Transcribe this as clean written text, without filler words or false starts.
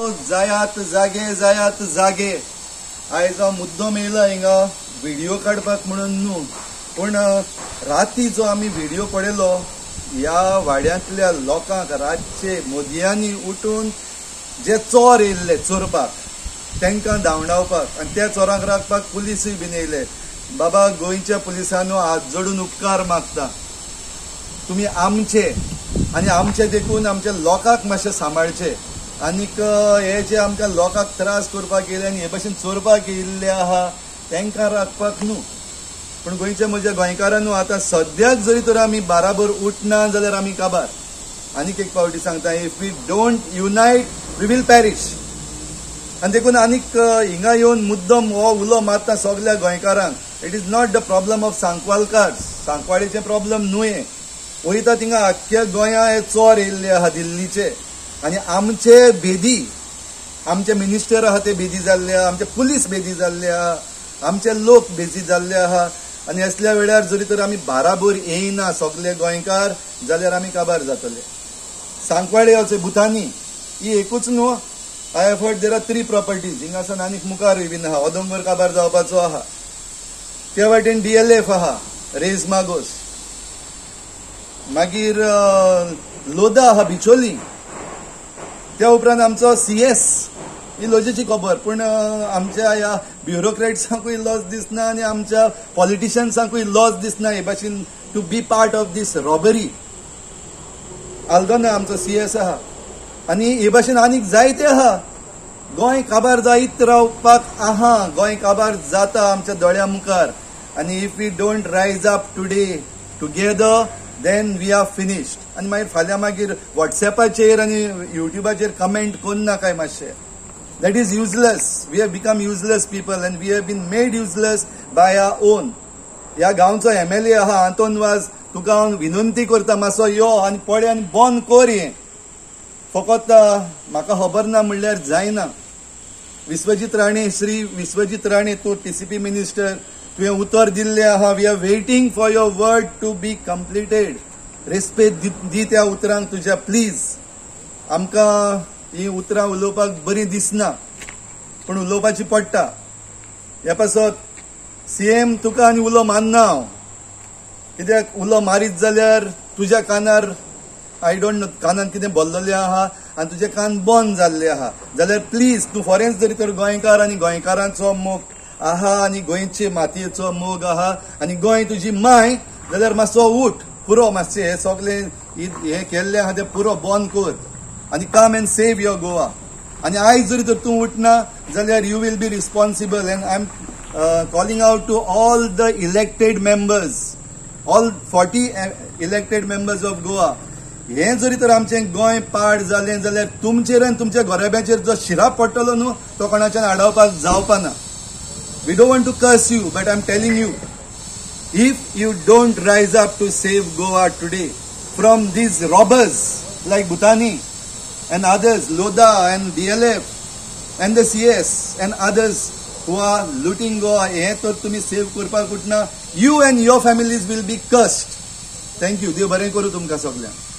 जायात जागे जायात जागे. आयज हांव मुद्दम येयला हिंगा व्हिडिओ काडपाक म्हणून न्हू, पूण राती जो आमी व्हिडिओ पळयलो ह्या वाड्यांतल्या लोकांक रातचे मोदयांनी उठून जे चोर येयल्ले चोरपाक तांकां धांवडावपाक आनी त्या चोरांक राखपाक पुलीसूय बीन येयले. बाबा, गोंयच्या पुलिसांनो हात जोडून उपकार मागता, तुमी आमचे आनी आमचे देखून आमच्या लोकांक मातशें सांबाळचे. आनीक हे जे आमच्या लोकांक त्रास करपाक येयले आनी हे भाशेन चोरपाक येयल्ले आहा तांकां राखपाक न्हू, पूण गोंयच्या म्हज्या गोंयकारांनो आतां सद्याक जरी तर आमी बाराबर उठना जाल्यार आमी काबार. आनीक एक फावटी सांगता, if we don't unite we will perish. आनी देखून आनीक हिंगा येवन मुद्दम हो उलो मारता सगल्या गोंयकारांक. It is not the problem of Sancoalkars, सांकवाडेचे प्रॉब्लम न्हू हे. वयता थिंगा आख्ख्या गोंया हे चोर येयल्ले आहा दिल्लीचे आनी आमचे बेदी, आमचे मिनिस्टर आहा ते बेदी जाल्ले आहा, आमचे पुलीस बेदी जाल्ले आहा, आमचे लोक बेजी जाल्ले आहा. आनी असल्या वेळार जरी तर आमी बाराबर येयना सगळे गोंयकार जाल्यार आमी काबार जातले. सांकवाडे ऑल्सो भुतानी ही एकूच न्हू. I have heard there are 3 properties हिंगासान आनीक मुखारूय बीन आहा. ओदोंगर काबार जावपाचो आहा, त्या वाटेन DLF आहा, रेज मागोस, मागीर लोदा आहा बिचोली, त्या उपरांत आमचो CS ही लॉजीची खबर. पूण आमच्या ह्या ब्युरोक्रेट्सांकूय लॉस दिसना आनी आमच्या पॉलिटिशियन्सांकूय लॉस दिसना हे भाशेन to be part of this robbery. Aldona आमचो CS आहा आनी हे भाशेन आनीक जायते आहा. गोंय काबार जायत रावपाक आहा, गोंय काबार जाता आमच्या दोळ्या मुखार. आनी if we don't rise up today together then we are finished. आनी मागीर फाल्यां मागीर व्हॉट्सॅपाचेर आनी युट्यूबाचेर कमेंट कोन्ना काय मातशें. That is useless. We have become useless people and we have been made useless by our own. ह्या गांवचो MLA आहा आंतोन वाज, तुका हांव विनंती करता मातसो यो आनी पळय आनी बंद कर हें. फकत म्हाका खबर ना म्हणल्यार जायना. विश्वजीत राणे, श्री विश्वजीत राणे, तूं TCP मिनिस्टर, तुवें उतर दिल्लें आहा. We are waiting for your word to be completed. रेस्पेद दी त्या उतरांक तुज्या प्लीज. आमकां ही उतरां उलोवपाक बरी दिसना पूण उलोवपाची पडटा. ह्या पासत CM तुका आनी उलो मानना हांव, कित्याक उलो मारीत जाल्यार तुज्या कानार आय डोंट नो कानान कितें भरलेलें आहा आनी तुजे कान बंद जाल्ले आहा जाल्यार प्लीज तूं फॉरेन्स जरी तर गोंयकार आनी गोंयकारांचो मोग आहा आनी गोंयचे मातयेचो मोग आहा आनी गोंय तुजी माय जाल्यार मातसो उठ, पुरो मातशें हें सगळें हें केल्लें आहा तें पुरो बंद कर आनी come and save your Goa. आनी आयज जरी तर तूं उठना जाल्यार you will be responsible. And I am calling out to all the elected members, all 40 elected members of Goa. हे जरी तर आमचें गोंय पाड जालें जाल्यार तुमचेर आनी तुमच्या घोराब्याचेर जो शिराप पडटलो न्हू तो कोणाच्यान आडावपाक जावपाना. We don't want to curse you, but I'm telling you, if you don't rise up to save Goa today from these robbers like Bhutani and others, Lodha and DLF and the CS and others who are looting Goa, हे तर तुम्ही save करपाक उठना, you and your families will be cursed. Thank you. देव बरें करूं तुमकां सगळ्यांक.